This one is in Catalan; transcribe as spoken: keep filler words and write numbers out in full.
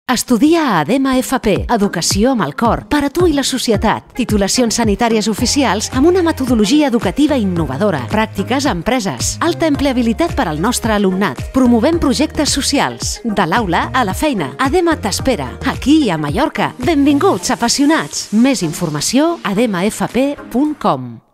Estudia a ADEMA F P, Educació amb el cor, per a tu i la societat. Titulacions sanitàries oficials amb una metodologia educativa innovadora, pràctiques a empreses, alta empleabilitat per al nostre alumnat. Promovem projectes socials. De l'aula a la feina. ADEMA t'espera, aquí a Mallorca. Benvinguts, apassionats. Més informació a ademafp punt com.